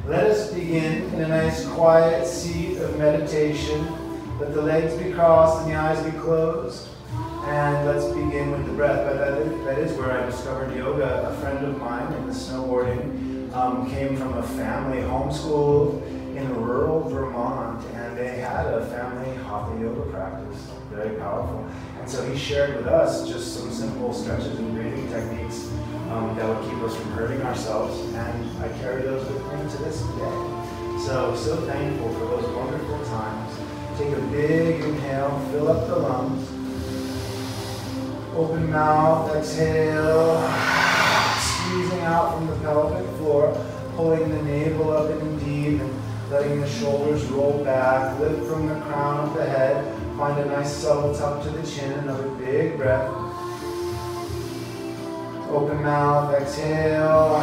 Let us begin in a nice quiet seat of meditation. Let the legs be crossed and the eyes be closed. And let's begin with the breath. But that is where I discovered yoga. A friend of mine in the snowboarding came from a family homeschooled in rural Vermont, and they had a family hatha yoga practice. Very powerful. And so he shared with us just some simple stretches and breathing techniques that would keep us from hurting ourselves, and I carry those with me to this day. So thankful for those wonderful times. Take a big inhale, fill up the lungs. Open mouth, exhale, squeezing out from the pelvic floor, pulling the navel up and deep, and letting the shoulders roll back. Lift from the crown of the head. Find a nice subtle tuck to the chin. Another big breath. Open mouth, exhale.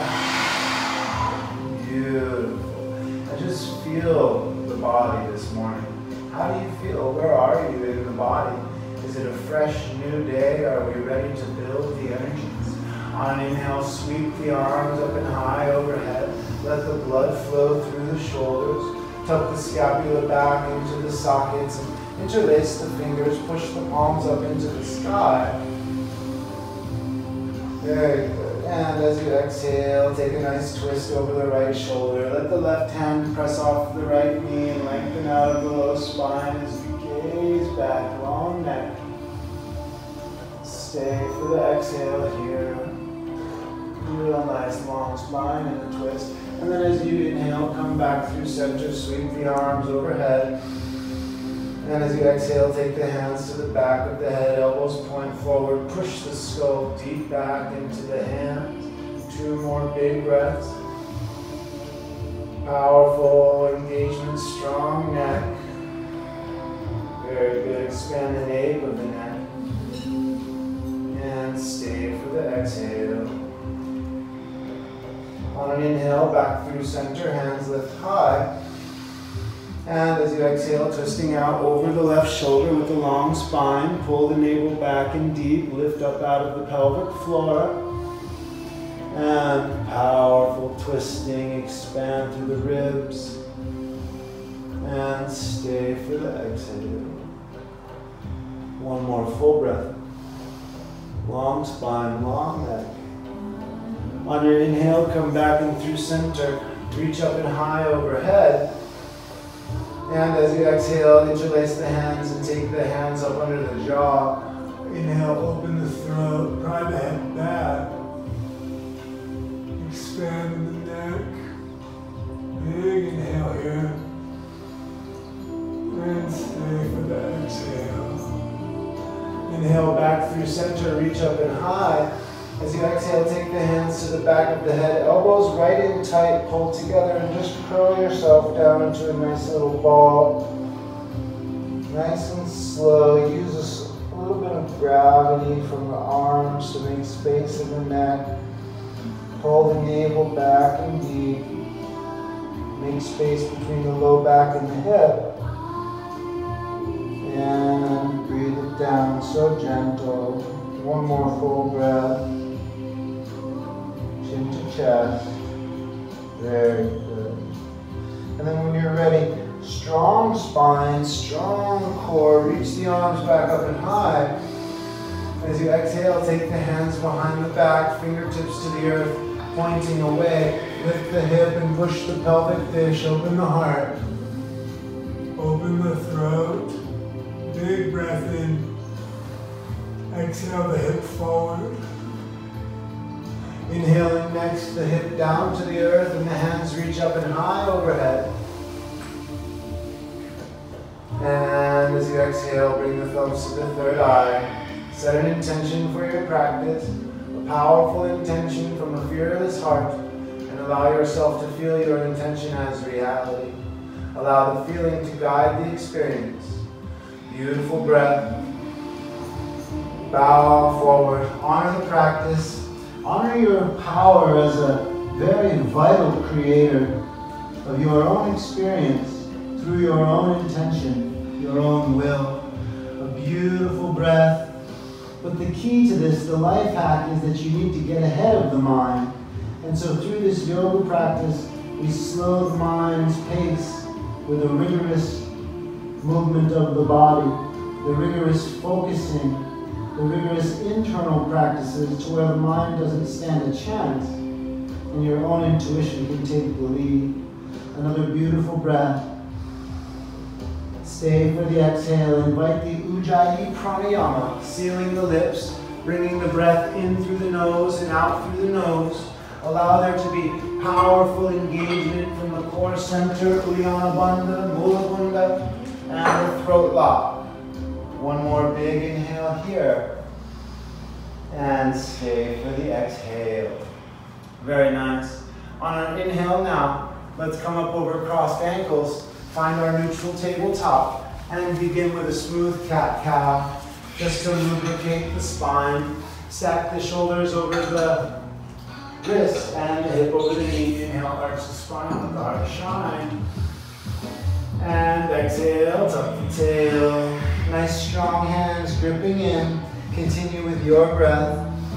Beautiful. And just feel the body this morning. How do you feel? Where are you in the body? Is it a fresh new day? Are we ready to build the energies? On an inhale, sweep the arms up and high overhead. Let the blood flow through the shoulders. Tuck the scapula back into the sockets and interlace the fingers. Push the palms up into the sky. Very good. And as you exhale, take a nice twist over the right shoulder. Let the left hand press off the right knee and lengthen out of the low spine as you gaze back, long neck. Stay for the exhale here. Real nice long spine and a twist. And then as you inhale, come back through center, sweep the arms overhead. And as you exhale, take the hands to the back of the head, elbows point forward, push the skull deep back into the hands. 2 more big breaths. Powerful engagement, strong neck. Very good, expand the nape of the neck. And stay for the exhale. On an inhale, back through center, hands lift high. And as you exhale, twisting out over the left shoulder with the long spine, pull the navel back and deep, lift up out of the pelvic floor. And powerful twisting, expand through the ribs. And stay for the exhale. 1 more full breath. Long spine, long neck. On your inhale, come back in through center, reach up and high overhead. And as you exhale, interlace the hands and take the hands up under the jaw. Inhale, open the throat, pry the head back. Expand the neck. Big inhale here. And stay for the exhale. Inhale back through center, reach up and high. As you exhale, take the hands to the back of the head, elbows right in tight, pull together, and just curl yourself down into a nice little ball. Nice and slow. Use a little bit of gravity from the arms to make space in the neck. Pull the navel back and deep. Make space between the low back and the hip. And breathe it down, so gentle. 1 more full breath. Chin to chest. Very good. And then when you're ready, strong spine, strong core. Reach the arms back up and high. As you exhale, take the hands behind the back, fingertips to the earth, pointing away. Lift the hip and push the pelvic fish. Open the heart. Open the throat. Big breath in. Exhale the hip forward. Inhaling next, the hip down to the earth and the hands reach up and high overhead. And as you exhale, bring the thumbs to the third eye. Set an intention for your practice, a powerful intention from a fearless heart, and allow yourself to feel your intention as reality. Allow the feeling to guide the experience. Beautiful breath. Bow forward. Honor the practice. Honor your power as a very vital creator of your own experience through your own intention, your own will. A beautiful breath. But the key to this, the life hack, is that you need to get ahead of the mind. And so through this yoga practice, We slow the mind's pace with a rigorous movement of the body, the rigorous focusing, the rigorous internal practices to where the mind doesn't stand a chance and your own intuition can take the lead. Another beautiful breath. Stay for the exhale. Invite the Ujjayi Pranayama, sealing the lips, bringing the breath in through the nose and out through the nose. Allow there to be powerful engagement from the core center, Uddiyana Bandha, Mula Bandha, and the throat lock. One more big inhale here. And stay for the exhale. Very nice. On our inhale now, let's come up over crossed ankles, find our neutral tabletop, and begin with a smooth cat-cow, just to lubricate the spine. Stack the shoulders over the wrist and the hip over the knee. Inhale, arch the spine, let the heart shine. And exhale, tuck the tail. Nice strong hands gripping in. Continue with your breath.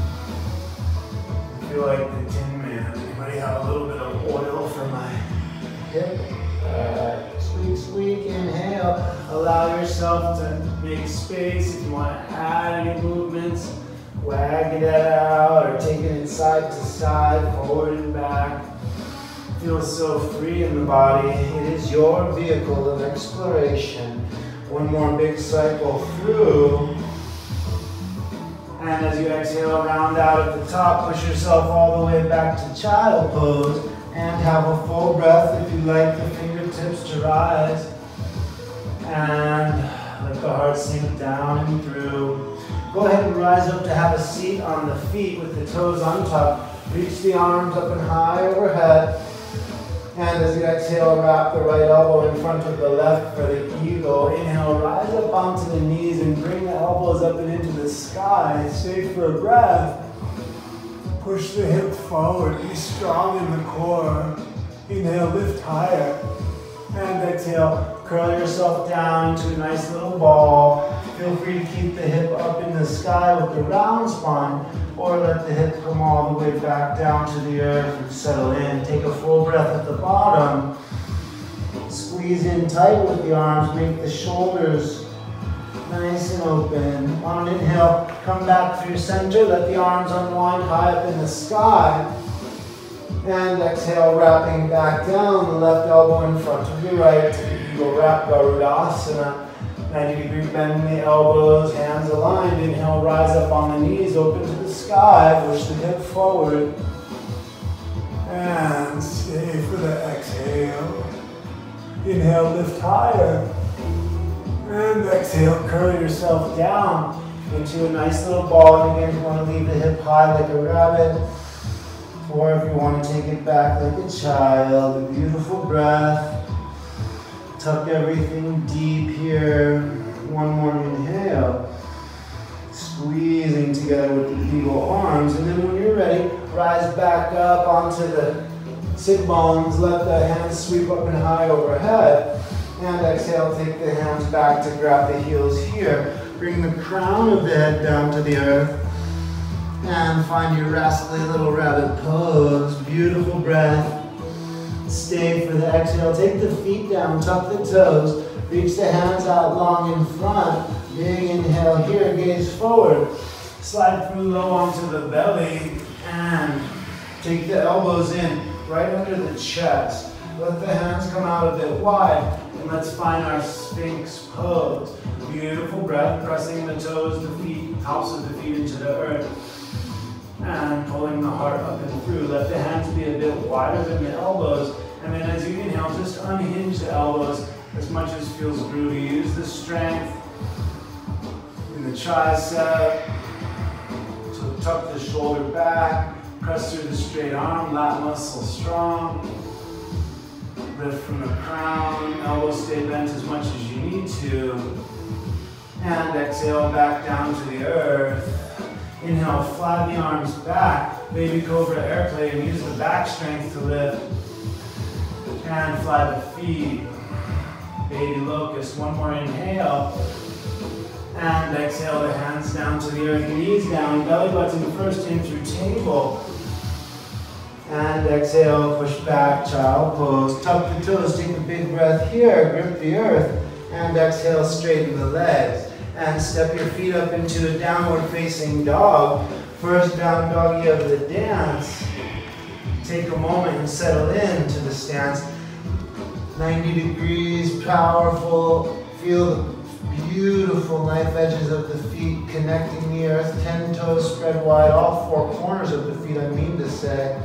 I feel like the Tin Man. Anybody have a little bit of oil for my hip? Squeak, squeak, inhale. Allow yourself to make space if you want to add any movements. Wag it out or take it side to side, forward and back. Feel so free in the body. It is your vehicle of exploration. One more big cycle through. And as you exhale, round out at the top, push yourself all the way back to child pose. And have a full breath if you like the fingertips to rise. And let the heart sink down and through. Go ahead and rise up to have a seat on the feet with the toes untucked. Reach the arms up and high overhead. And as you exhale, wrap the right elbow in front of the left for the eagle. Inhale, rise up onto the knees and bring the elbows up and into the sky. Stay for a breath. Push the hips forward. Be strong in the core. Inhale, lift higher. And exhale, curl yourself down into a nice little ball. Feel free to keep the hip up in the sky with the round spine, or let the hip come all the way back down to the earth and settle in. Take a full breath at the bottom. Squeeze in tight with the arms. Make the shoulders nice and open. On an inhale, come back through center. Let the arms unwind high up in the sky. And exhale, wrapping back down. The left elbow in front of your right to the eagle wrap, Garudasana. 90-degree bend in the elbows, hands aligned. Inhale, rise up on the knees, open to the sky. Push the hip forward. And stay for the exhale. Inhale, lift higher. And exhale, curl yourself down into a nice little ball. And again, if you want to leave the hip high like a rabbit, or if you want to take it back like a child, a beautiful breath. Tuck everything deep here. One more inhale. Squeezing together with the eagle arms. And then when you're ready, rise back up onto the sit bones. Let the hands sweep up and high overhead. And exhale, take the hands back to grab the heels here. Bring the crown of the head down to the earth. And find your rascally little rabbit pose. Beautiful breath. Stay for the exhale. Take the feet down, tuck the toes. Reach the hands out long in front. Big inhale here, gaze forward. Slide through low onto the belly. And take the elbows in right under the chest. Let the hands come out a bit wide. And let's find our Sphinx pose. Beautiful breath, pressing the toes, the feet, tops of the feet into the earth. And pulling the heart up and through. Let the hands be a bit wider than the elbows. And then as you inhale, just unhinge the elbows as much as feels groovy. Use the strength in the tricep. So tuck the shoulder back. Press through the straight arm. Lat muscle strong. Lift from the crown. Elbows stay bent as much as you need to. And exhale back down to the earth. Inhale, flat the arms back, baby cobra airplane, use the back strength to lift. And fly the feet, baby locust. One more inhale. And exhale, the hands down to the earth, knees down, belly button first in through table. And exhale, push back, child pose. Tuck the toes, take a big breath here, grip the earth. And exhale, straighten the legs. And step your feet up into a downward facing dog. First down doggy of the dance. Take a moment and settle into the stance. 90 degrees, powerful. Feel the beautiful knife edges of the feet connecting the earth. 10 toes spread wide, all four corners of the feet, I mean to say.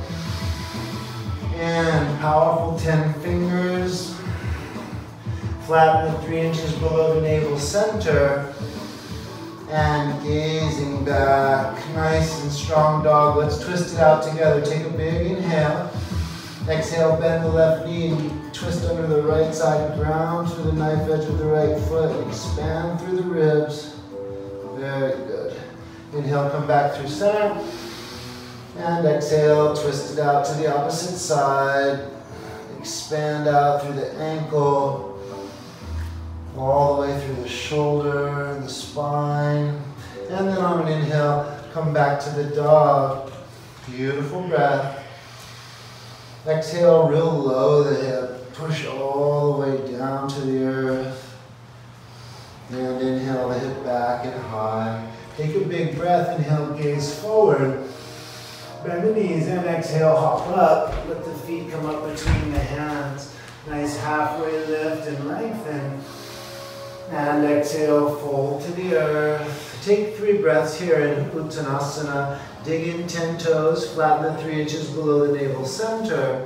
And powerful 10 fingers. Flatten the 3 inches below the navel center. And gazing back. Nice and strong dog. Let's twist it out together. Take a big inhale. Exhale, bend the left knee and twist under the right side. Ground through the knife edge of the right foot. Expand through the ribs. Very good. Inhale, come back through center. And exhale, twist it out to the opposite side. Expand out through the ankle. All the way through the shoulder, the spine. And then on an inhale, come back to the dog. Beautiful breath. Exhale, real low the hip. Push all the way down to the earth. And inhale the hip back and high. Take a big breath. Inhale, gaze forward. Bend the knees and exhale, hop up. Let the feet come up between the hands. Nice halfway lift and lengthen. And exhale, fold to the earth. Take 3 breaths here in Uttanasana. Dig in 10 toes, flatten the 3 inches below the navel center.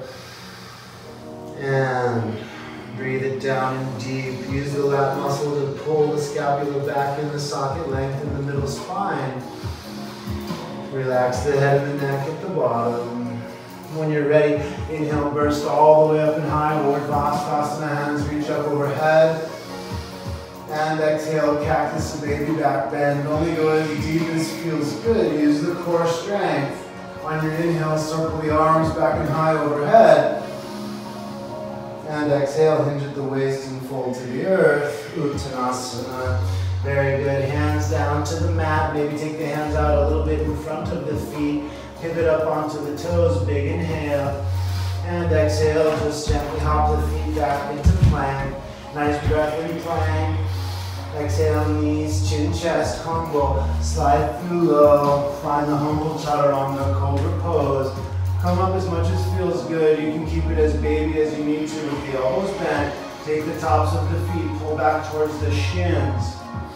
And breathe it down in deep. Use the lat muscle to pull the scapula back in the socket, lengthen the middle spine. Relax the head and the neck at the bottom. When you're ready, inhale, burst all the way up and high. Urdhva hands reach up overhead. And exhale, cactus to baby back bend. Only go as deep as feels good. Use the core strength. On your inhale, circle the arms back and high overhead. And exhale, hinge at the waist and fold to the earth. Uttanasana. Very good. Hands down to the mat. Maybe take the hands out a little bit in front of the feet. Pivot up onto the toes. Big inhale. And exhale, just gently hop the feet back into plank. Nice breath in plank. Exhale, knees, chin, chest, humble. Slide through low. Find the humble chaturanga, cobra pose. Come up as much as feels good. You can keep it as baby as you need to with the elbows bent. Take the tops of the feet, pull back towards the shins.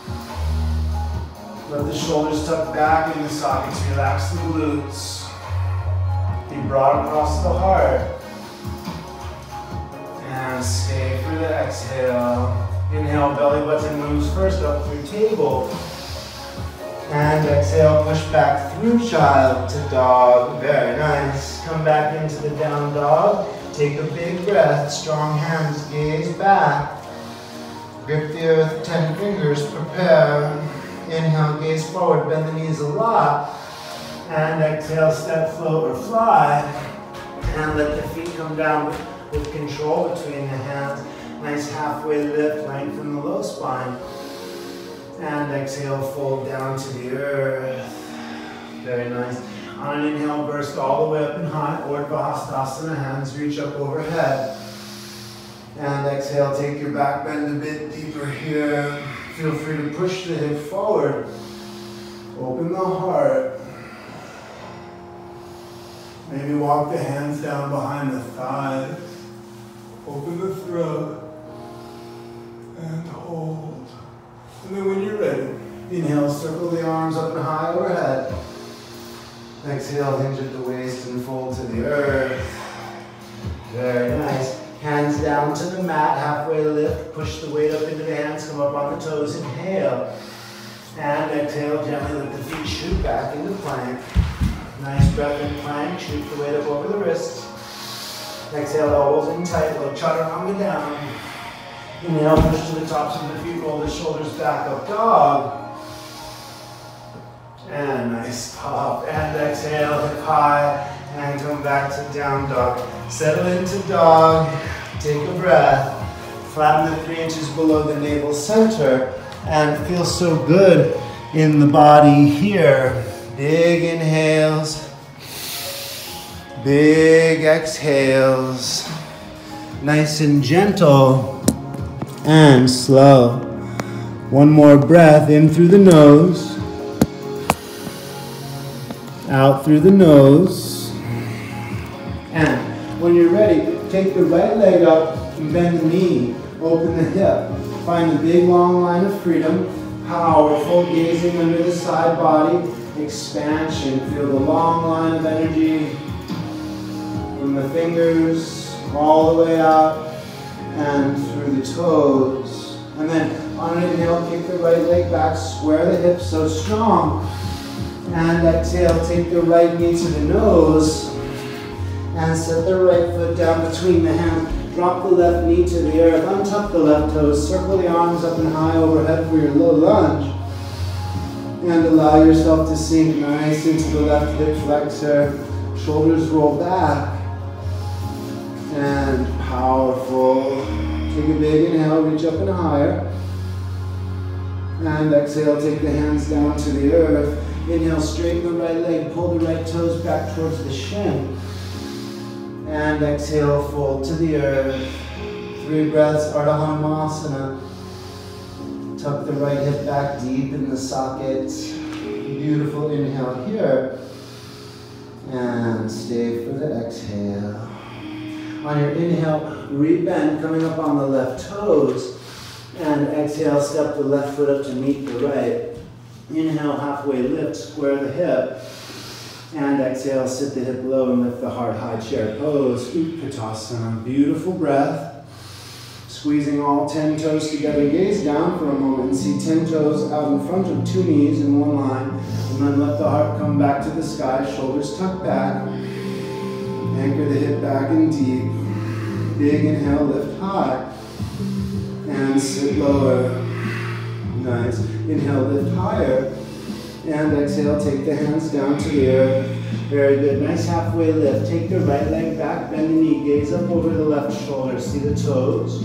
Let the shoulders tuck back in the sockets. Relax the glutes. Be broad across the heart. And stay for the exhale. Inhale, belly button moves first up through table. And exhale, push back through child to dog. Very nice. Come back into the down dog. Take a big breath. Strong hands, gaze back. Grip the earth, 10 fingers, prepare. Inhale, gaze forward, bend the knees a lot. And exhale, step, float, or fly. And let the feet come down with control between the hands. Nice halfway lift, lengthen the low spine. And exhale, fold down to the earth. Very nice. On an inhale, burst all the way up and high. Urdhva hands reach up overhead. And exhale, take your back bend a bit deeper here. Feel free to push the hip forward. Open the heart. Maybe walk the hands down behind the thighs. Open the throat. And hold. And then when you're ready, inhale, circle the arms up and high overhead. Exhale, hinge at the waist and fold to the earth. Very nice. Hands down to the mat, halfway lift. Push the weight up into the hands, come up on the toes, inhale. And exhale, gently let the feet shoot back into plank. Nice breath in plank, shoot the weight up over the wrists. Exhale, elbows in tight, low chaturanga down. Inhale, push to the tops of the feet, roll the shoulders back up, dog. And nice pop. And exhale, hip high, and come back to down dog. Settle into dog, take a breath. Flatten the 3 inches below the navel center, and feel so good in the body here. Big inhales, Big exhales. Nice and gentle and slow. One more breath in through the nose, out through the nose. And when you're ready, take the right leg up and bend the knee, open the hip. Find the big long line of freedom, powerful, gazing under the side body, expansion. Feel the long line of energy from the fingers all the way out and through the toes. And then on an inhale, kick the right leg back, square the hips so strong. And exhale, take the right knee to the nose and set the right foot down between the hands. Drop the left knee to the earth, untuck the left toes, circle the arms up and high overhead for your low lunge. And allow yourself to sink nice into the left hip flexor. Shoulders roll back. And powerful. Take a big inhale, reach up and higher. And exhale, take the hands down to the earth. Inhale, straighten the right leg, pull the right toes back towards the shin. And exhale, fold to the earth. 3 breaths, Ardha Hanumasana. Tuck the right hip back deep in the socket. Beautiful inhale here. And stay for the exhale. On your inhale, rebend, coming up on the left toes. And exhale, step the left foot up to meet the right. Inhale, halfway lift, square the hip. And exhale, sit the hip low and lift the heart high, chair pose, Utkatasana. Beautiful breath. Squeezing all 10 toes together, gaze down for a moment and see 10 toes out in front of 2 knees in one line. And then let the heart come back to the sky, shoulders tucked back. Anchor the hip back and deep. Big inhale, lift high. And sit lower. Nice. Inhale, lift higher. And exhale, take the hands down to the earth. Very good. Nice halfway lift. Take the right leg back, bend the knee, gaze up over the left shoulder. See the toes.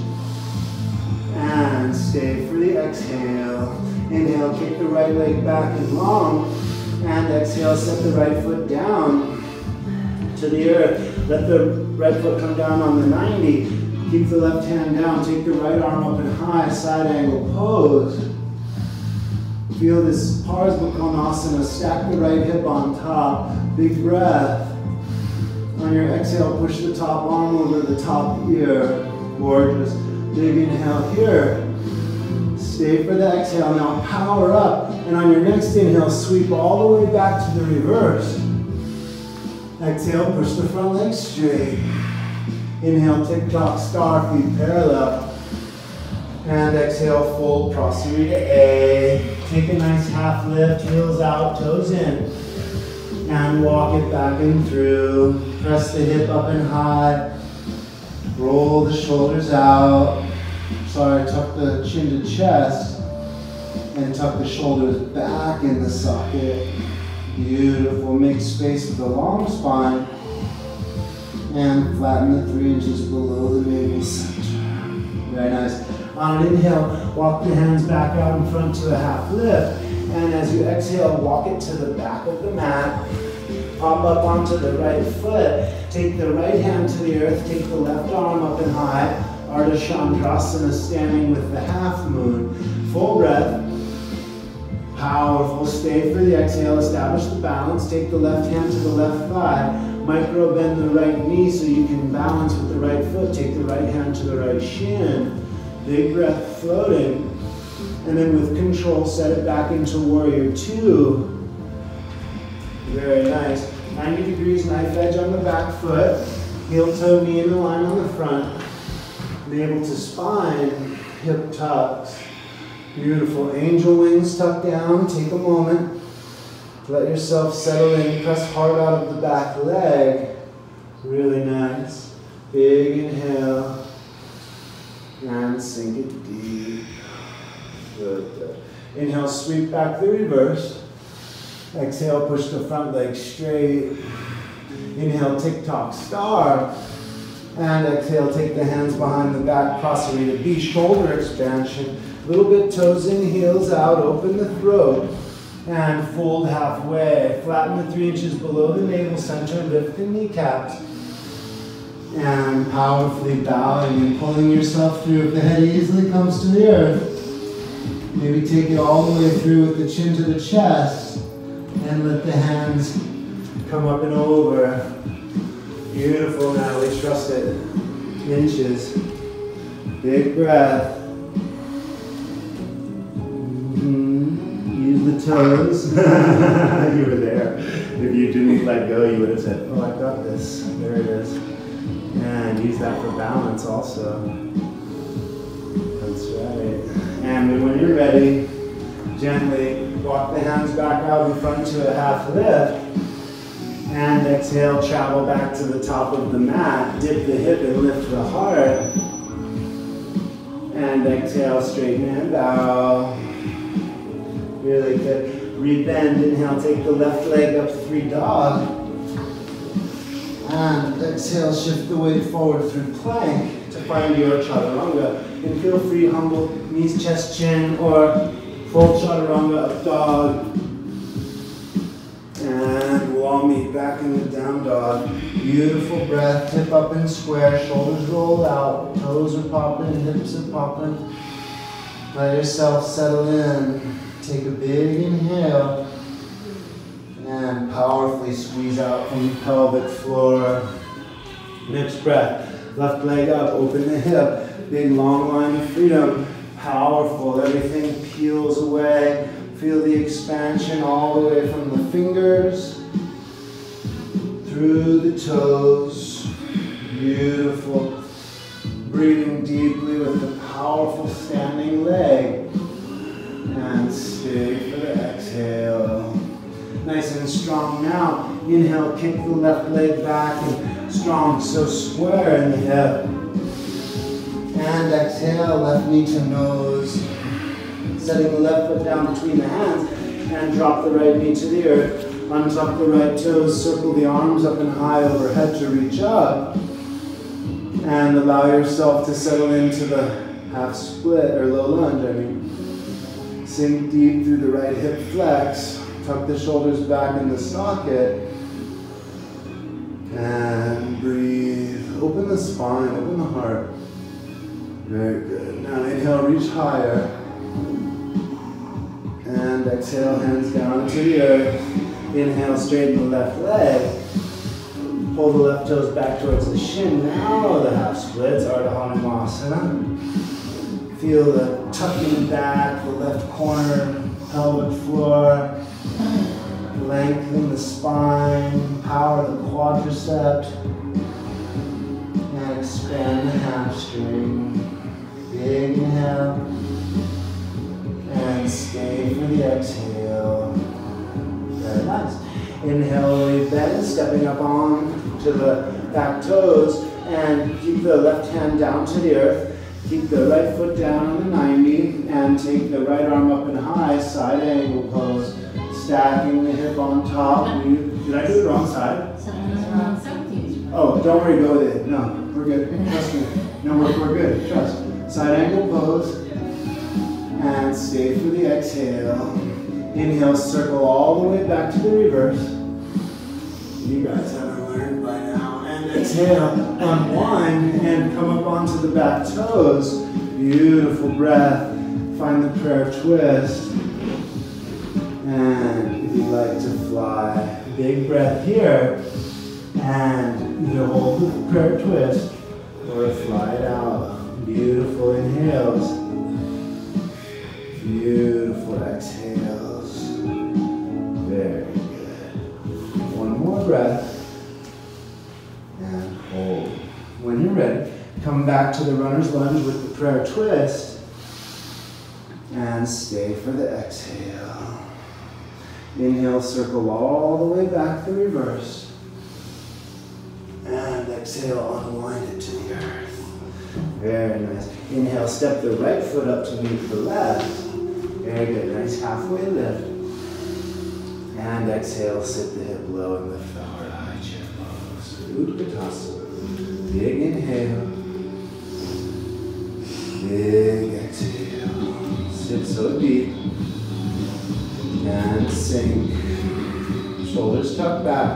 And stay for the exhale. Inhale, kick the right leg back and long. And exhale, set the right foot down to the earth. Let the right foot come down on the 90. Keep the left hand down. Take the right arm up and high, side angle pose. Feel this Parsvakonasana. Stack the right hip on top. Big breath. On your exhale, push the top arm over the top ear. Gorgeous. Big inhale here. Stay for the exhale. Now power up. And on your next inhale, sweep all the way back to the reverse. Exhale, push the front leg straight. Inhale, tick-tock, star, feet parallel. And exhale, fold, Prasarita A. Take a nice half lift, heels out, toes in. And walk it back and through. Press the hip up and high. Roll the shoulders out. Sorry, tuck the chin to chest. And tuck the shoulders back in the socket. Beautiful. Make space with the long spine. And flatten the 3 inches below the navel center. Very nice. On an inhale, walk the hands back out in front to a half lift. And as you exhale, walk it to the back of the mat. Pop up onto the right foot. Take the right hand to the earth. Take the left arm up and high. Ardha Chandrasana, standing with the half moon. Full breath. Powerful. Stay for the exhale. Establish the balance. Take the left hand to the left thigh. Micro bend the right knee so you can balance with the right foot. Take the right hand to the right shin. Big breath, floating. And then with control, set it back into Warrior 2. Very nice. 90 degrees knife edge on the back foot. Heel toe, knee in the line on the front. Navel to spine, hip tucks. Beautiful. Angel wings tucked down. Take a moment. Let yourself settle in. Press hard out of the back leg. Really nice. Big inhale. And sink it deep. Good, good. Inhale, sweep back the reverse. Exhale, push the front leg straight. Inhale, tick-tock, star. And exhale, take the hands behind the back, Prasarita B, shoulder expansion. Little bit toes in, heels out, open the throat. And fold halfway. Flatten the 3 inches below the navel center. Lift the kneecaps. And powerfully bowing and pulling yourself through. If the head easily comes to the earth, maybe take it all the way through with the chin to the chest. And let the hands come up and over. Beautiful, Natalie. Trust it. Inches. Big breath. Use the toes. You were there. If you didn't let go, you would have said, oh, I got this. There it is. And use that for balance also. That's right. And when you're ready, gently walk the hands back out in front to a half lift. And exhale, travel back to the top of the mat. Dip the hip and lift the heart. And exhale, straighten and bow. Really good. Rebend, inhale, take the left leg up, 3 dog. And exhale, shift the weight forward through plank to find your chaturanga. And feel free, humble knees, chest, chin, or full chaturanga, up dog. And we'll all meet back in the down dog. Beautiful breath, hip up and square, shoulders roll out, toes are popping, hips are popping. Let yourself settle in. Take a big inhale and powerfully squeeze out from the pelvic floor. Next breath, left leg up, open the hip, big long line of freedom. Powerful, everything peels away. Feel the expansion all the way from the fingers through the toes. Beautiful. Breathing deeply with the powerful standing leg. And stay for the exhale. Nice and strong now. Inhale, kick the left leg back and strong, so square in the hip. And exhale, left knee to nose. Setting the left foot down between the hands and drop the right knee to the earth. Untuck the right toes, circle the arms up and high overhead to reach up. And allow yourself to settle into the half split or low lunge, Sink deep through the right hip flex. Tuck the shoulders back in the socket. And breathe. Open the spine, open the heart. Very good. Now inhale, reach higher. And exhale, hands down to the earth. Inhale, straighten the left leg. Pull the left toes back towards the shin. Now the half splits, Ardha Hanumasana. Feel the tucking back, the left corner, pelvic floor. Lengthen the spine, power the quadricep. And expand the hamstring. Big inhale. And stay for the exhale. Very nice. Inhale, we bend, stepping up on to the back toes. And keep the left hand down to the earth. Keep the right foot down on the 90 and take the right arm up and high, side angle pose. Stacking the hip on top. Did I do the wrong side? Oh, don't worry, go with it. No, we're good. Trust me. No, we're good. Trust. Side angle pose. And stay for the exhale. Inhale, circle all the way back to the reverse. You guys haven't learned by now. And exhale, unwind and come up onto the back toes. Beautiful breath. Find the prayer twist. And if you'd like to fly, big breath here. And either hold the prayer twist or fly it out. Beautiful inhales. Beautiful exhales. Very good. One more breath. And hold. When you're ready, come back to the runner's lunge with the prayer twist. And stay for the exhale. Inhale, circle all the way back the reverse. And exhale, unwind it to the earth. Very nice. Inhale, step the right foot up to meet the left. Very good. Nice halfway lift. And exhale, sit the hip low and lift the heart high, chair pose. Utkatasana. Big inhale. Big exhale. Sit so deep. And sink. Shoulders tuck back.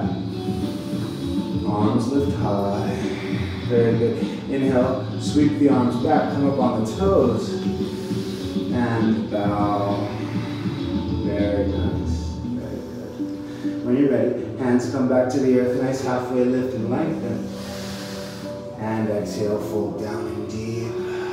Arms lift high. Very good. Inhale, sweep the arms back, come up on the toes. And bow. Very nice. Very good. When you're ready, hands come back to the earth. Nice halfway lift and lengthen. And exhale, fold down and deep.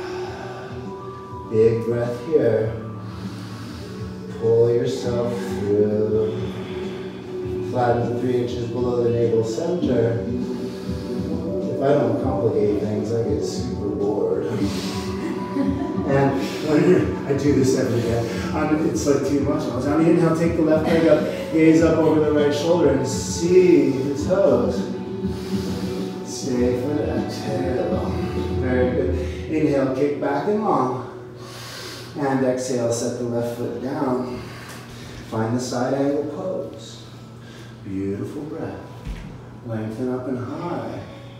Big breath here. Pull yourself through. Flatten 3 inches below the navel center. If I don't complicate things, I get super bored. And when I do this every day, it's like too much. On the inhale, take the left leg up, gaze up over the right shoulder and see the toes. Stay for the exhale. Very good. Inhale, kick back and long. And exhale, set the left foot down. Find the side angle pose. Beautiful breath. Lengthen up and high.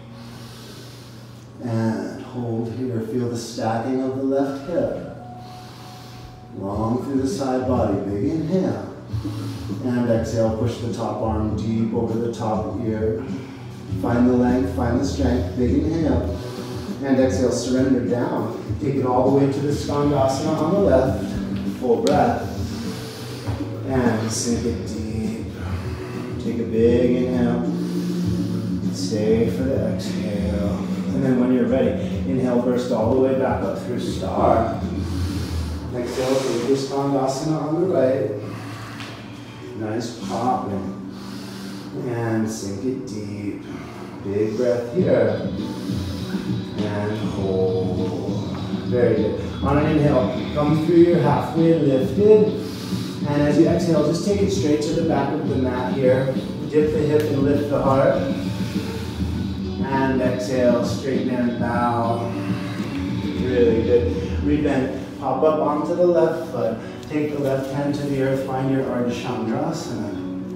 And hold here. Feel the stacking of the left hip. Long through the side body. Big inhale. And exhale, push the top arm deep over the top ear. Find the length, find the strength. Big inhale. And exhale, surrender down. Take it all the way to the Skandasana on the left. Full breath. And sink it deep. Take a big inhale. Stay for the exhale. And then when you're ready, inhale, burst all the way back up through star. Exhale, take the Skandasana on the right. Nice popping. And sink it deep. Big breath here. And hold. Very good. On an inhale, come through your halfway lifted. And as you exhale, just take it straight to the back of the mat here. Dip the hip and lift the heart. And exhale, straighten and bow. Really good. Rebend. Hop up onto the left foot. Take the left hand to the earth. Find your Ardha Chandrasana.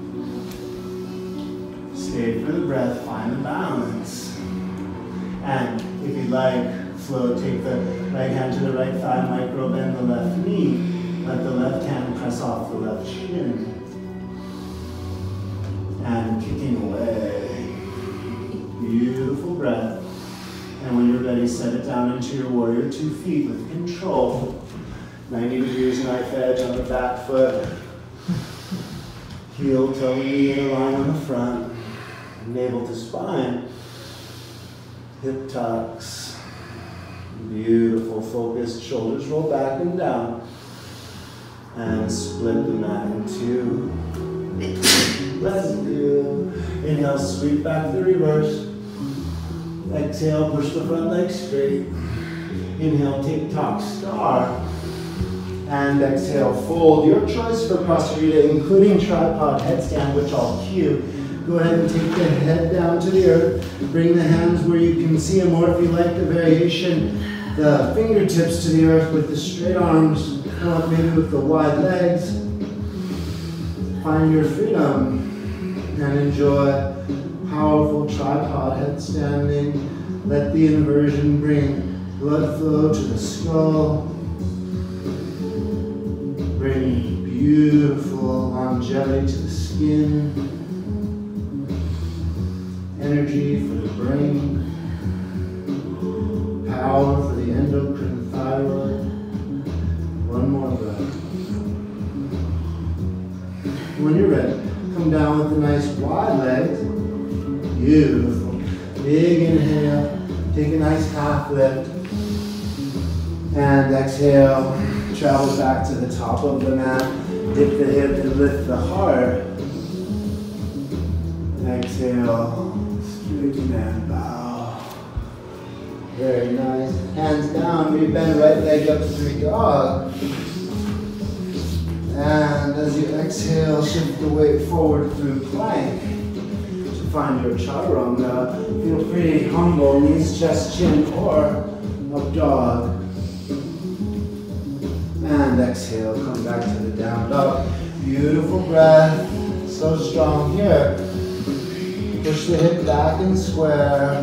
Stay for the breath. Find the balance. And if you like, flow. Take the right hand to the right thigh. Micro bend the left knee. Let the left hand press off the left shin. And kicking away. Beautiful breath. And when you're ready, set it down into your warrior 2 feet with control. 90 degrees knife edge on the back foot. Heel, toe, knee in a line on the front. Navel to spine. Hip tucks. Beautiful, focused. Shoulders roll back and down. And split the mat in 2. Let's do. Inhale, sweep back the reverse. Exhale, push the front leg straight. Inhale, take top star. And exhale, fold. Your choice for Prasarita, including tripod headstand, which I'll cue. Go ahead and take the head down to the earth. Bring the hands where you can see them, or if you like the variation, the fingertips to the earth with the straight arms. Come up maybe with the wide legs. Find your freedom and enjoy powerful tripod headstanding. Let the inversion bring blood flow to the skull. Bring beautiful longevity to the skin. Energy for the brain. Power for the endocrine thyroid. One more breath. When you're ready, come down with a nice wide legs. Beautiful. Big inhale. Take a nice half lift. And exhale. Travel back to the top of the mat. Dip the hip and lift the heart. Exhale. Straighten and bow. Very nice. Hands down. Rebend right leg up through dog. And as you exhale, shift the weight forward through plank. To find your chaturanga, feel pretty humble, knees, chest, chin, or up dog. And exhale, come back to the down dog. Beautiful breath, so strong here. Push the hip back and square.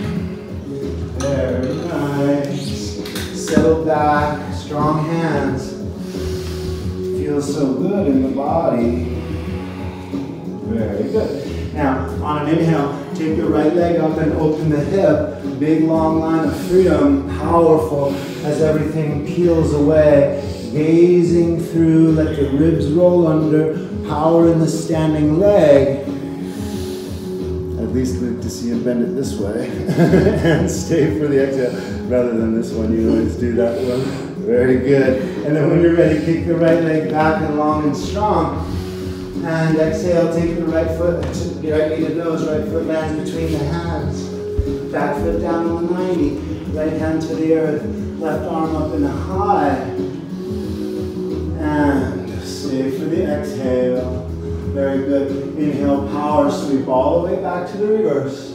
Very nice. Settle back, strong hands. Feel feels so good in the body. Very good. Now, on an inhale, take your right leg up and open the hip. Big long line of freedom, powerful as everything peels away. Gazing through, let the ribs roll under, power in the standing leg. At least like to see you bend it this way. And stay for the exhale, rather than this one. You always do that one. Very good. And then when you're ready, kick the right leg back and long and strong. And exhale, take the right foot, your right knee to nose, right foot lands between the hands. Back foot down on the 90, right hand to the earth, left arm up in a high. And stay for the exhale. Very good. Inhale, power sweep all the way back to the reverse.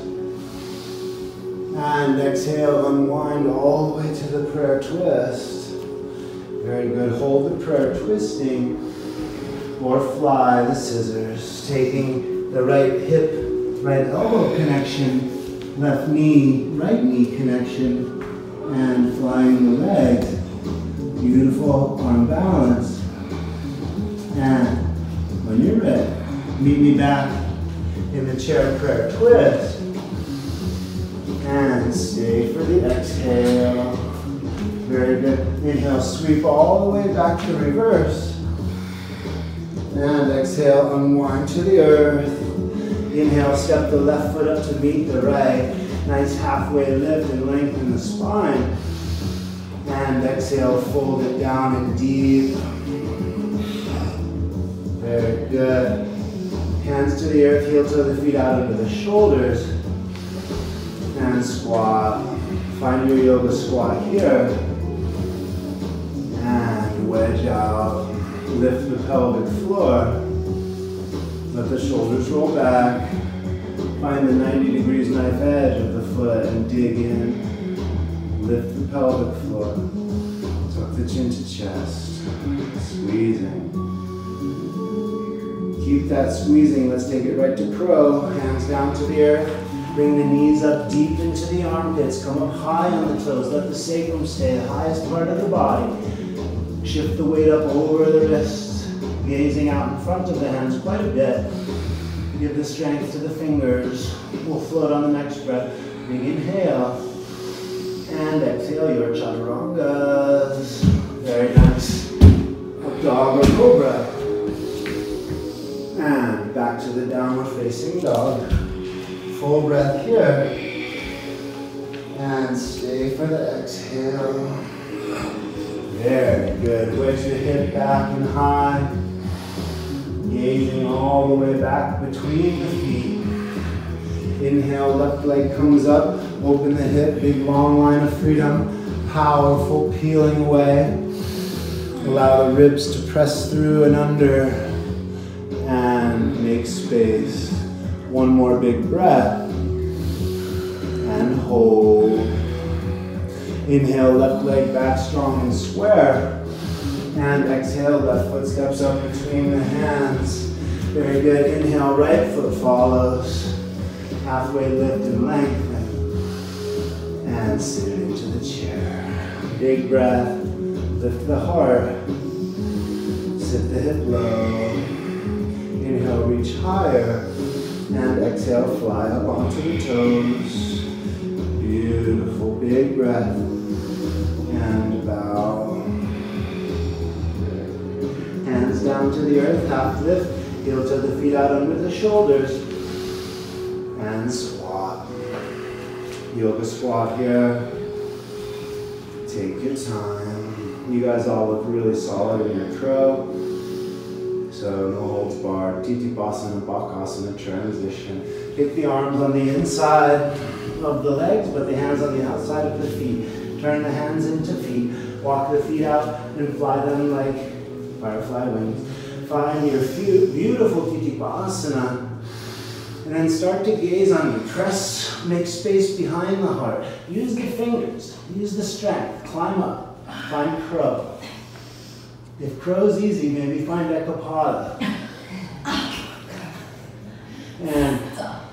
And exhale, unwind all the way to the prayer twist. Very good. Hold the prayer twisting. Or fly the scissors. Taking the right hip, right elbow connection, left knee, right knee connection, and flying the legs. Beautiful arm balance. And when you're ready, meet me back in the chair prayer twist. And stay for the exhale. Very good. Inhale, sweep all the way back to reverse. And exhale, unwind to the earth. Inhale, step the left foot up to meet the right. Nice halfway lift and lengthen the spine. And exhale, fold it down and deep. Very good. Hands to the earth, heel to the feet out under the shoulders. And squat. Find your yoga squat here. And wedge out. Lift the pelvic floor. Let the shoulders roll back. Find the 90 degrees knife edge of the foot and dig in. Lift the pelvic floor. Tuck the chin to chest. Squeezing. Keep that squeezing. Let's take it right to crow. Hands down to the earth. Bring the knees up deep into the armpits. Come up high on the toes. Let the sacrum stay the highest part of the body. Shift the weight up over the wrists. Gazing out in front of the hands quite a bit. Give the strength to the fingers. We'll float on the next breath. Big inhale. And exhale your chaturangas. Very nice. Up dog or cobra. And back to the downward facing dog. Full breath here. And stay for the exhale. Very good. Wedge your hip back and high. Gazing all the way back between the feet. Inhale, left leg comes up. Open the hip, big long line of freedom. Powerful peeling away. Allow the ribs to press through and under. And make space. One more big breath. And hold. Inhale, left leg back strong and square. And exhale, left foot steps up between the hands. Very good. Inhale, right foot follows. Halfway lift and lengthen. And sit it into the chair. Big breath. Lift the heart. Sit the hip low. Inhale, reach higher. And exhale, fly up onto the toes. Beautiful, big breath. And bow. Hands down to the earth, half lift. Heel to the feet out under the shoulders. And squat. Yoga squat here. Take your time. You guys all look really solid in your crow. So no holds barred. Titipasana, Bakasana transition. Kick the arms on the inside of the legs, but the hands on the outside of the feet. Turn the hands into feet. Walk the feet out and fly them like firefly wings. Find your beautiful Titipasana. And then start to gaze on your press. Make space behind the heart. Use the fingers. Use the strength. Climb up. Find crow. If crow's easy, maybe find Ekapada. And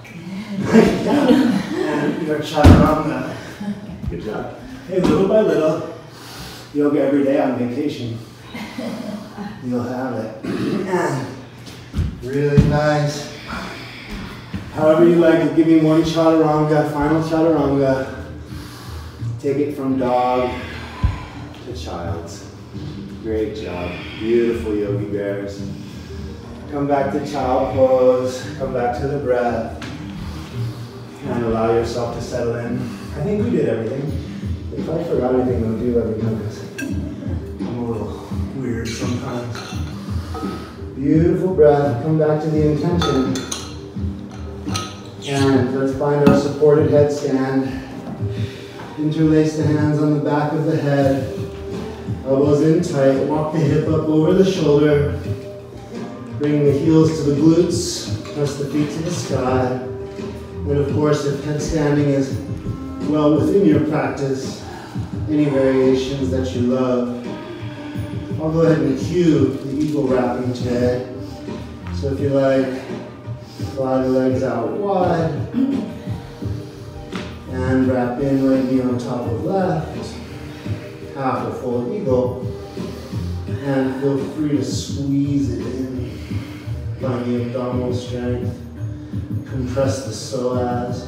your chaturanga. Good job. Hey, little by little, yoga every day on vacation. you'll have it. Really nice. However you like, give me one chaturanga, final chaturanga. Take it from dog to child's. Great job. Beautiful Yogi Bears. Come back to child pose. Come back to the breath. And allow yourself to settle in. I think we did everything. If I forgot anything, though, do let me know, because I'm a little weird sometimes. Beautiful breath. Come back to the intention. And let's find our supported headstand. Interlace the hands on the back of the head. Elbows in tight. Walk the hip up over the shoulder. Bring the heels to the glutes. Press the feet to the sky. And of course, if headstanding is well within your practice, any variations that you love, I'll go ahead and cue the eagle wrapping today. So if you like, fly the legs out wide and wrap in, right knee on top of left, half a full eagle, and feel free to squeeze it in. Find the abdominal strength, compress the psoas.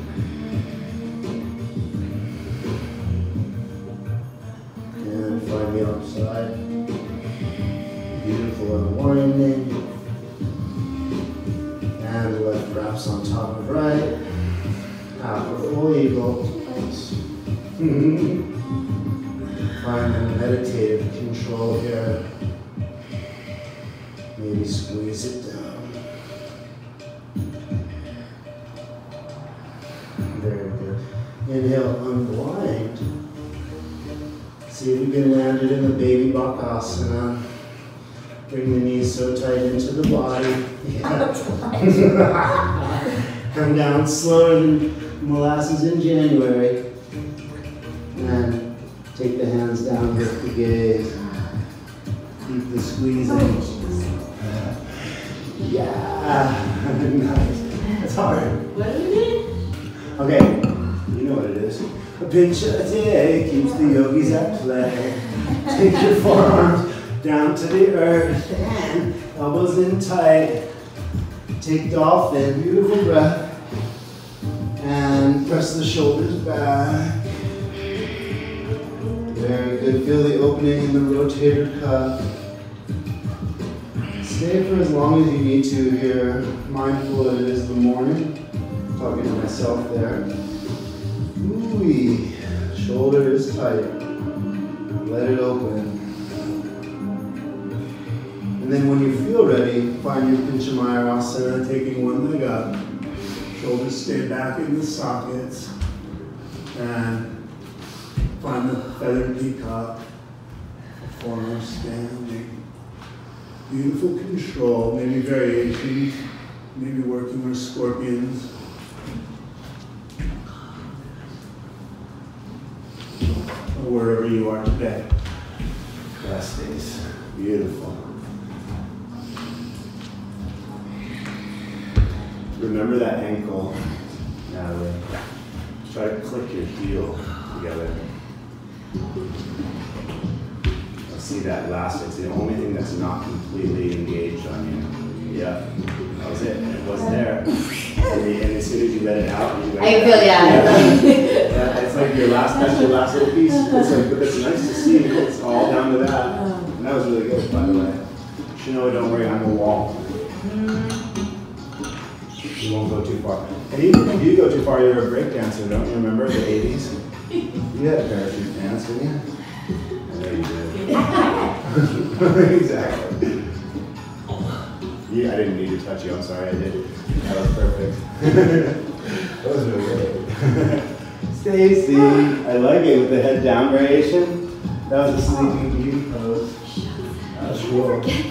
And find the upside. Beautiful unwinding. And the left wraps on top of right. Half a full eagle. Find the meditative control here. Maybe squeeze it down. Very good. Inhale, unwind. See if you can land it in the baby bakasana. Bring the knees so tight into the body. Yeah. Come down slower than molasses in January. And take the hands down with the gaze. Keep the squeezing. Yeah. Nice. It's hard. What do we do? Okay, you know what it is. A pinch a day keeps the yogis at play. Take your forearms down to the earth and elbows in tight. Take dolphin, beautiful breath. And press the shoulders back. Very good. Feel the opening in the rotator cuff. Stay for as long as you need to here. Mindful that it is the morning. Talking to myself there. Ooh-wee. Shoulder is tight. Let it open. And then when you feel ready, find your Pinchamayurasana, taking one leg up. Shoulders stay back in the sockets. And find the feathered peacock. Forearm standing. Beautiful control, maybe variations, maybe working with scorpions. Or wherever you are today. Rest days. Beautiful. Remember that ankle, Natalie. Try to click your heel together. See that last, it's the only thing that's not completely engaged on you. Yeah, that was it. It was there. And as soon as you let it out, you went. I feel, yeah, it's like your last, that's your last little piece. It's like, but it's nice to see. It's all down to that. And that was really good, by the way. Shinoa, don't worry, I'm a wall. You won't go too far. And even if you go too far, you're a break dancer, don't you remember the 80s? You had a parachute dance, didn't you? I know you did. Exactly. Yeah, I didn't need to touch you, I'm sorry, I did. That was perfect. That was really good. Stacy, I like it with the head down variation. That was a sleeping beauty pose. That was cool.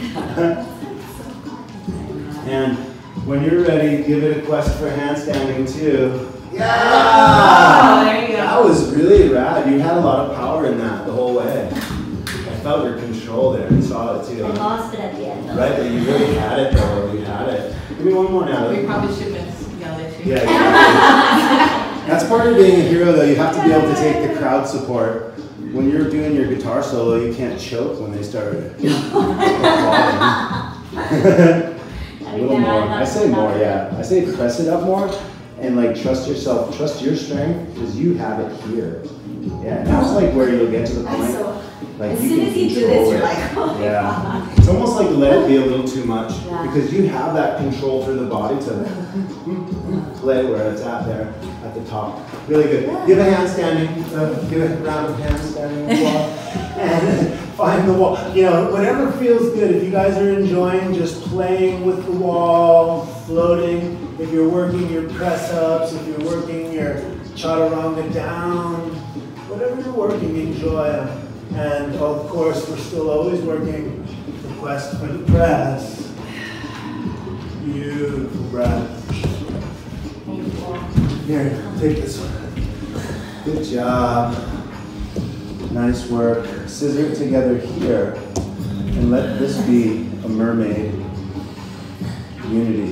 And when you're ready, give it a quest for handstanding too. Yeah! Oh, there you go. That was really rad. You had a lot of power in that the whole way. I felt your control there and saw it too. I lost it at the end. Right, but you really had it though. You had it. Give me one more now. We probably should have yelled at you. Yeah. That's part of being a hero though. You have to be able to take the crowd support. when you're doing your guitar solo, you can't choke when they start falling. A little more. I say more, yeah. I say press it up more and like trust yourself, trust your strength because you have it here. Yeah, and that's like where you'll get to the point. Like as soon as you do this, you're like, oh my God. It's almost like let it be a little too much because you have that control through the body to play where it's at there at the top. Really good. Give a handstanding, give a round of handstanding as well. And find the wall. You know, whatever feels good. If you guys are enjoying just playing with the wall, floating, if you're working your press ups, if you're working your chaturanga down, whatever you're working, enjoy them. And of course, we're still always working the quest for the press. Beautiful breath. Here, take this one. Good job. Nice work. Scissor it together here. And let this be a mermaid. Unity.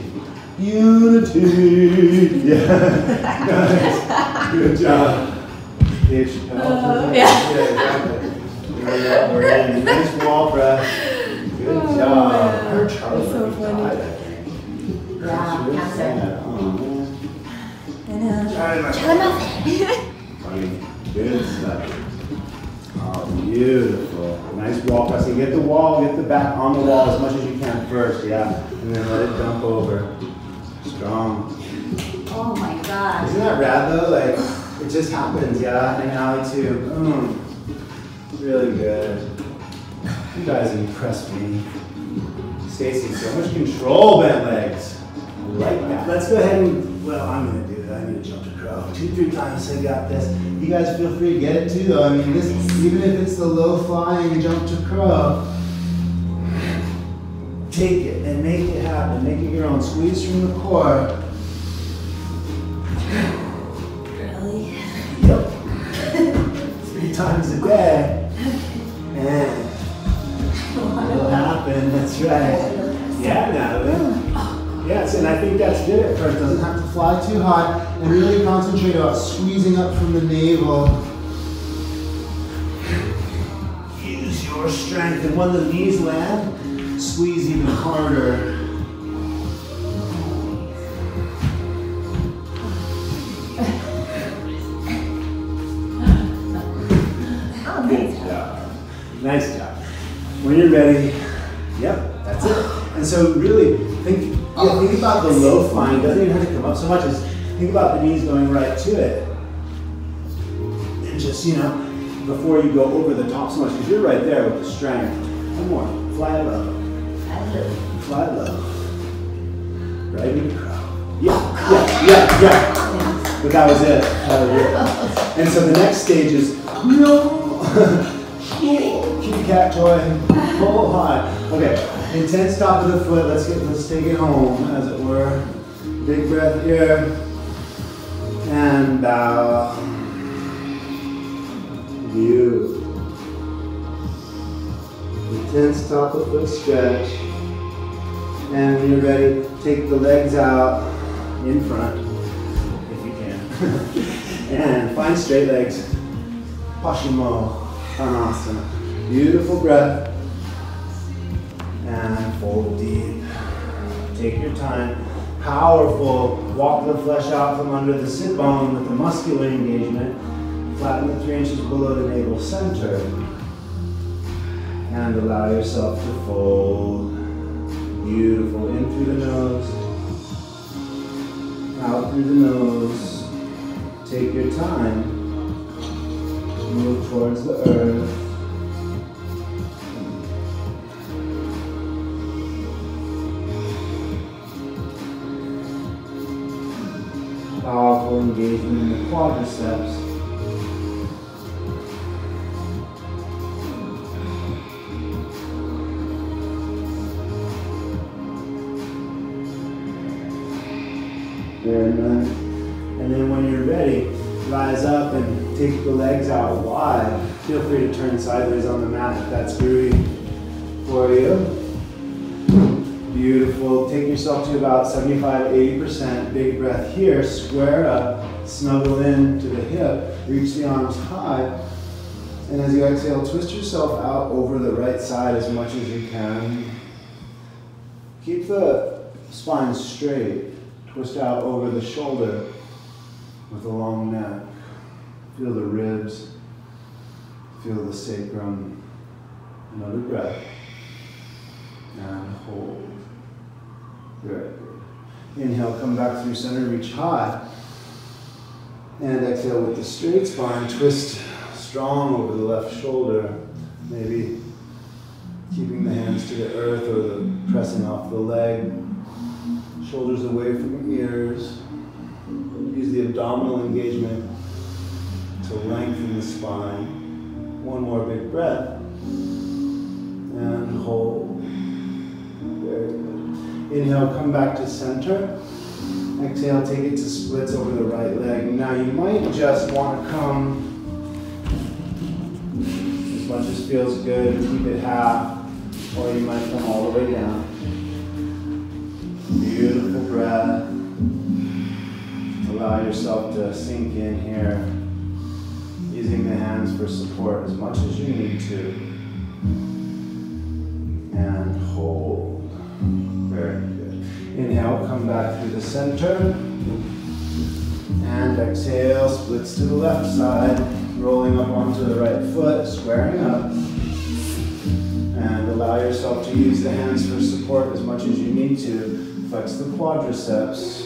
Unity! Yeah. Nice. Good job. Dave Chappelle. Yeah, exactly. We're in. Nice wall breath. Good job. Her Charlie so funny. Died, I think. Yeah, cancer. Funny. Good stuff. Oh, beautiful. Nice wall pressing. Get the wall, get the back on the wall as much as you can first, yeah. And then let it dump over. Strong. Oh my God. Isn't that rad though? Like, it just happens, yeah. And Allie too. Really good. You guys impressed me. Stacy, so much control, bent legs. I like that. Let's go ahead and, well, I'm gonna do it. I need to jump to crow. 2-3 times, so I got this. You guys feel free to get it too though. I mean, this, even if it's the low flying jump to crow, take it and make it happen. Make it your own. Squeeze from the core. Really? Yep. 3 times a day. And it'll happen, that's right. Yeah, Natalie. Yes, and I think that's good at first. Doesn't have to fly too high. And really concentrate on squeezing up from the navel. Use your strength. And when the knees land, squeeze even harder. Nice job. When you're ready, yep, that's it. And so really think about the low flying. It doesn't even have to come up so much as think about the knees going right to it. And just, you know, before you go over the top so much, because you're right there with the strength. One more. Fly low. Fly low. Right in the crow. Yeah. But that was it. And so the next stage is kitty cat toy, pull high. Okay, intense top of the foot. Let's take it home, as it were. Big breath here, and bow. Beautiful. Intense top of foot stretch. And when you're ready, take the legs out in front, if you can. And find straight legs. Paschimottanasana. Anasana. Beautiful breath. And fold deep. Take your time. Powerful. Walk the flesh out from under the sit bone with the muscular engagement. Flatten the 3 inches below the navel center. And allow yourself to fold. Beautiful. In through the nose. Out through the nose. Take your time. Move towards the earth. Powerful engagement in the quadriceps. Very nice. And then when you're ready, rise up and take the legs out wide. Feel free to turn sideways on the mat if that's groovy for you. Beautiful. Take yourself to about 75-80%. Big breath here. Square up. Snuggle in to the hip. Reach the arms high. And as you exhale, twist yourself out over the right side as much as you can. Keep the spine straight. Twist out over the shoulder with a long neck. Feel the ribs. Feel the sacrum. Another breath. And hold. Very good. Inhale, come back through center, reach high. And exhale with the straight spine, twist strong over the left shoulder. Maybe keeping the hands to the earth or the pressing off the leg. Shoulders away from ears. Use the abdominal engagement to lengthen the spine. One more big breath. And hold. Very good. Inhale, come back to center. Exhale, take it to splits over the right leg. Now you might just want to come as much as feels good, keep it half, or you might come all the way down. Beautiful breath. Allow yourself to sink in here, using the hands for support as much as you need to. And hold. Very good. Inhale, come back through the center. And exhale, splits to the left side, rolling up onto the right foot, squaring up. And allow yourself to use the hands for support as much as you need to. Flex the quadriceps.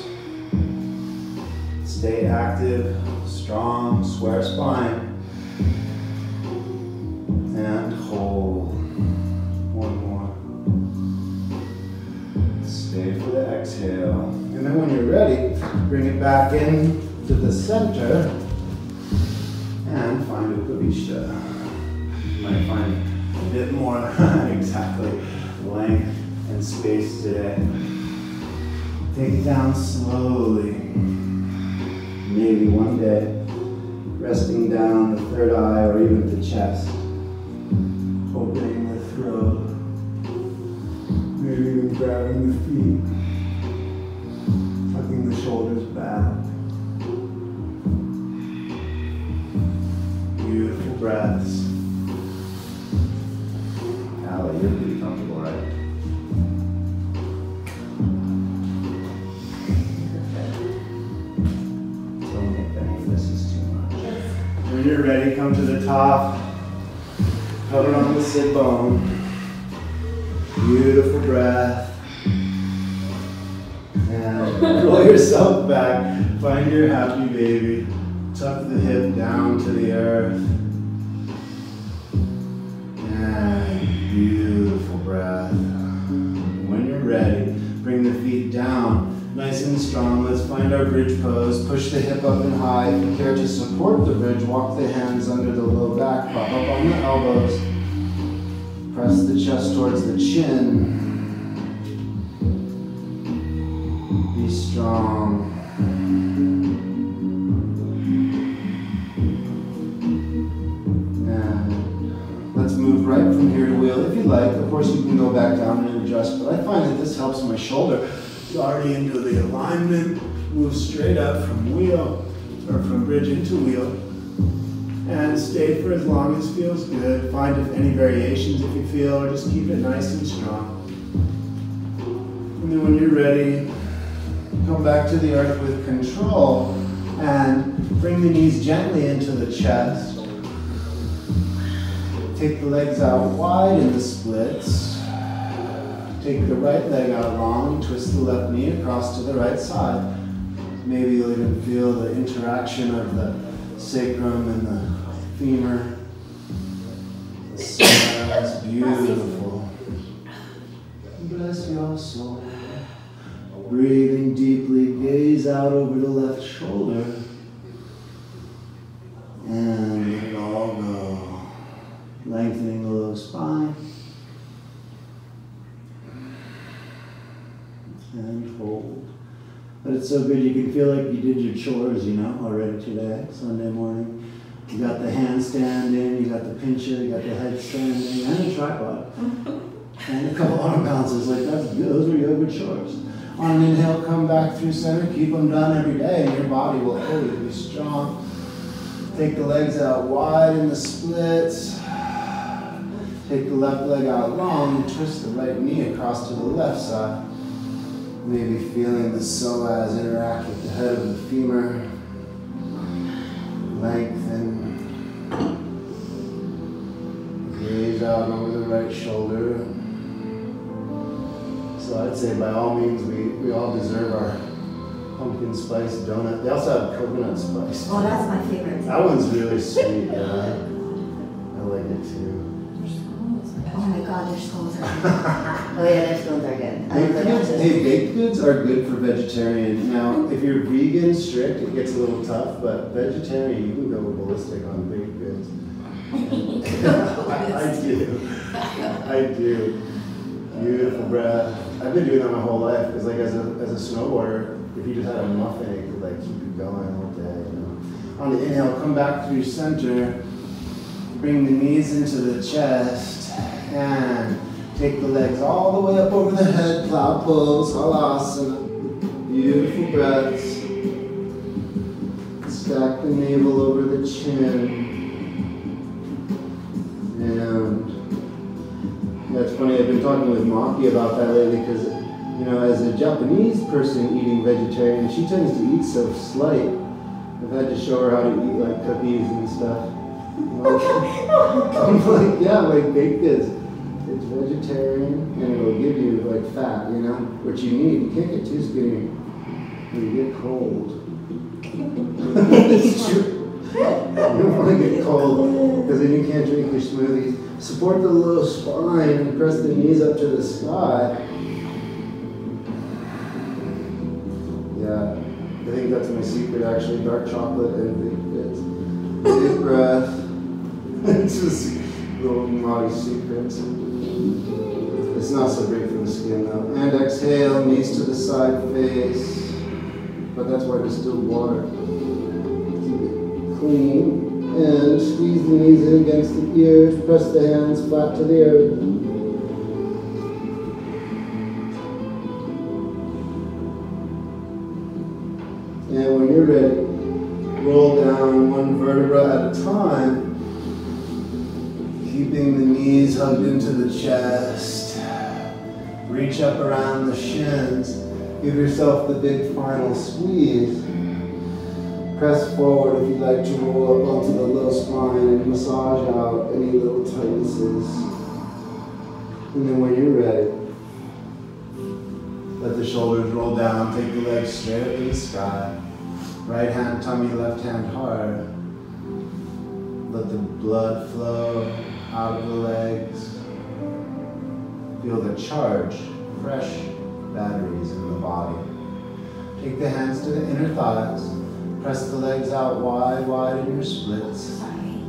Stay active, strong, square spine. And hold. One more. Stay for the exhale. And then when you're ready, bring it back in to the center and find Upavishta. You might find a bit more exactly length and space today. Take it down slowly. Maybe one day, resting down the third eye or even the chest. Opening the throat. Maybe even grabbing the feet. Tucking the shoulders back. Beautiful breaths. Allie, you're pretty comfortable, right? Don't make any of this is too much. When you're ready, come to the top. Hover on the sit bone. Beautiful breath. And roll yourself back. Find your happy baby. Tuck the hip down to the earth. And beautiful breath. When you're ready, bring the feet down. Nice and strong. Let's find our bridge pose. Push the hip up and high. If you care to support the bridge, walk the hands under the low back. Pop up on the elbows. Press the chest towards the chin. Be strong. And let's move right from here to wheel if you like. Of course, you can go back down and adjust, but I find that this helps my shoulder. It's already into the alignment. Move straight up from wheel, or from bridge into wheel. And stay for as long as feels good. Find if any variations if you feel, or just keep it nice and strong. And then when you're ready, come back to the earth with control and bring the knees gently into the chest. Take the legs out wide in the splits. Take the right leg out long, twist the left knee across to the right side. Maybe you'll even feel the interaction of the sacrum and the femur. That's beautiful. Bless your soul. Breathing deeply, gaze out over the left shoulder. And let it all go. Lengthening the low spine. And hold. But it's so good you can feel like you did your chores, you know, already today, Sunday morning. You got the handstand in, you got the pincher, you got the headstand in, and a tripod. And a couple arm bounces, like that's good, those are yoga chores. On an inhale, come back through center, keep them done every day, and your body will always be strong. Take the legs out wide in the splits. Take the left leg out long and twist the right knee across to the left side. Maybe feeling the psoas interact with the head of the femur. Lengthen. Gaze out over the right shoulder. So I'd say by all means we all deserve our pumpkin spice donut. They also have coconut spice. Oh, that's my favorite. That one's really sweet, yeah. I like it too. Oh my God, their scones are good. Oh yeah, their scones are good. Hey, baked goods are good for vegetarian. Now, if you're vegan strict, it gets a little tough, but vegetarian, you can go ballistic on baked goods. I do. Beautiful breath. I've been doing that my whole life because, like, as a snowboarder, if you just had a muffin, it could like keep you going all day. You know? On the inhale, come back through center. Bring the knees into the chest and take the legs all the way up over the head. Plow pose, halasana. Beautiful breaths. Stack the navel over the chin. And that's funny, I've been talking with Maki about that lately because, you know, as a Japanese person eating vegetarian, she tends to eat so slight. I've had to show her how to eat like cookies and stuff. I'm like, yeah, like baked goods. It's vegetarian and it'll give you like fat, you know, what you need. You can't get too skinny when you get cold. It's true. You don't want to get cold because then you can't drink your smoothies. Support the low spine and press the knees up to the sky. Yeah, I think that's my secret actually, dark chocolate and baked goods. Big breath. It's just little naughty secrets. It's not so great for the skin though. And exhale, knees to the side face. But that's why distilled water. Keep it clean. And squeeze the knees in against the ears. Press the hands flat to the earth. And when you're ready, roll down one vertebra at a time. Keeping the knees hugged into the chest. Reach up around the shins. Give yourself the big final squeeze. Press forward if you'd like to roll up onto the low spine and massage out any little tightnesses. And then when you're ready, let the shoulders roll down. Take the legs straight up in the sky. Right hand tummy, left hand heart. Let the blood flow out of the legs. Feel the charge, fresh batteries in the body. Take the hands to the inner thighs. Press the legs out wide in your splits.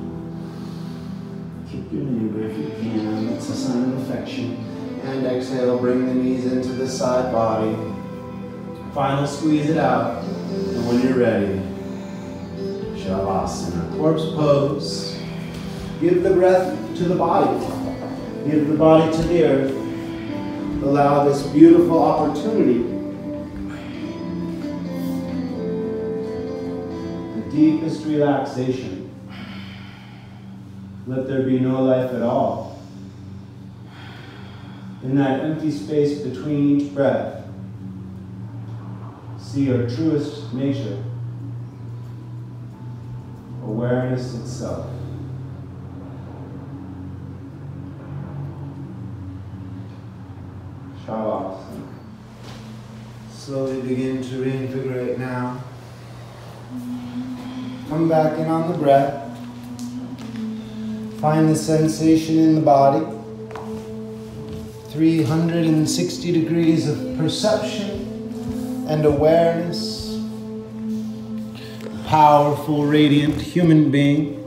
Keep your neighbor if you can. It's a sign of affection. And exhale, bring the knees into the side body. Final squeeze it out. And when you're ready, Shavasana, corpse pose. Give the breath to the body. Give the body to the earth. Allow this beautiful opportunity. The deepest relaxation. Let there be no life at all. In that empty space between each breath, see your truest nature, awareness itself. Shavasana. Slowly begin to reinvigorate now. Come back in on the breath. Find the sensation in the body. 360 degrees of perception and awareness. A powerful, radiant human being.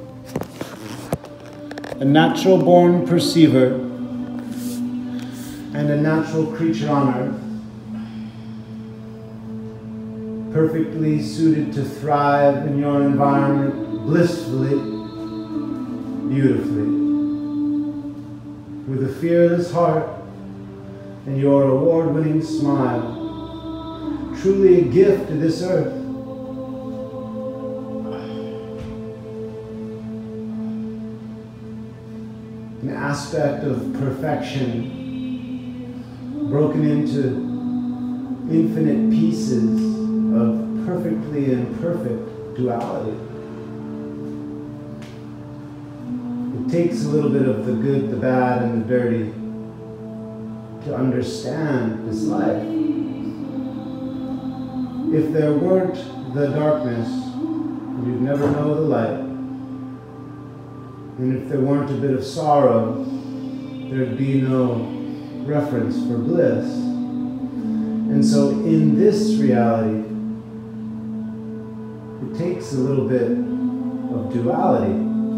A natural-born perceiver. And a natural creature on earth. Perfectly suited to thrive in your environment, blissfully, beautifully. With a fearless heart and your award-winning smile. Truly a gift to this earth. an aspect of perfection broken into infinite pieces of perfectly imperfect duality. It takes a little bit of the good, the bad, and the dirty to understand this life. If there weren't the darkness, you'd never know the light. And if there weren't a bit of sorrow, there'd be no reference for bliss. And so in this reality, it takes a little bit of duality.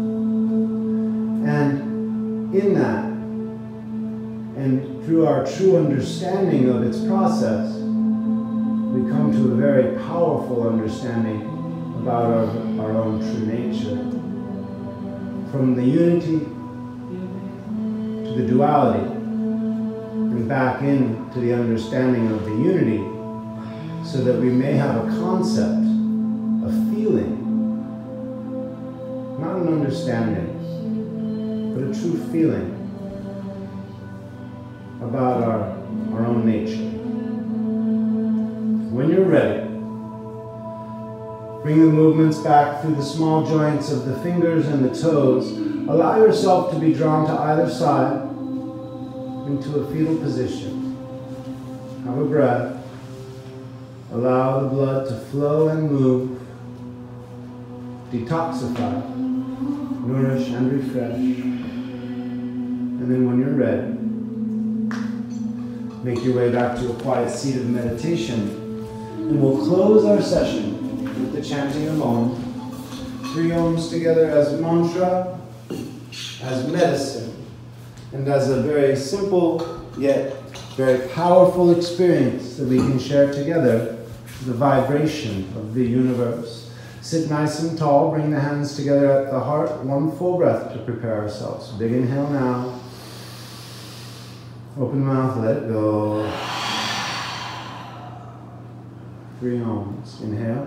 And in that, and through our true understanding of its process, we come to a very powerful understanding about our own true nature. From the unity to the duality, and back into the understanding of the unity, so that we may have a concept, a feeling, not an understanding, but a true feeling about our own nature. When you're ready, bring the movements back through the small joints of the fingers and the toes. Allow yourself to be drawn to either side into a fetal position. Have a breath. Allow the blood to flow and move. Detoxify, nourish and refresh. And then when you're ready, make your way back to a quiet seat of meditation. And we'll close our session with the chanting of Om. 3 Oms together as mantra, as medicine, and as a very simple yet very powerful experience that we can share together, the vibration of the universe. Sit nice and tall, bring the hands together at the heart, 1 full breath to prepare ourselves. Big inhale now. Open mouth, let it go. 3 Oms. Inhale.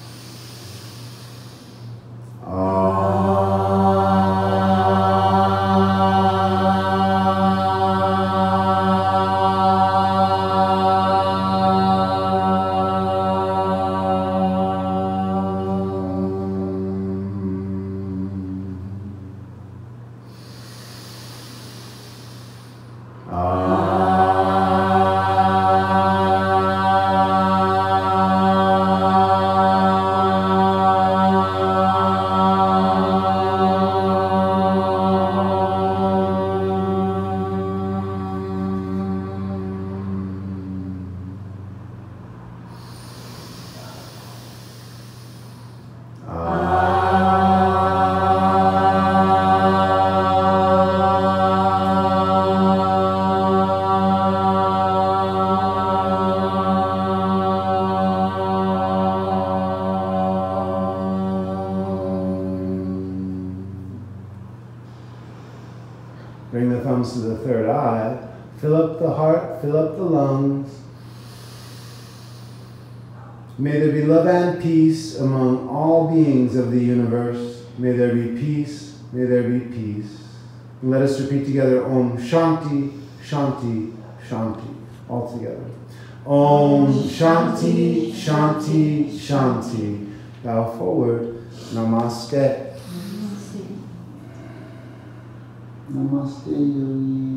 Bring the thumbs to the third eye. Fill up the heart, fill up the lungs. May there be love and peace among all beings of the universe. May there be peace, may there be peace. And let us repeat together Om Shanti, Shanti, Shanti. All together. Om Shanti, Shanti, Shanti. Bow forward. Namaste. Namaste, Yogi.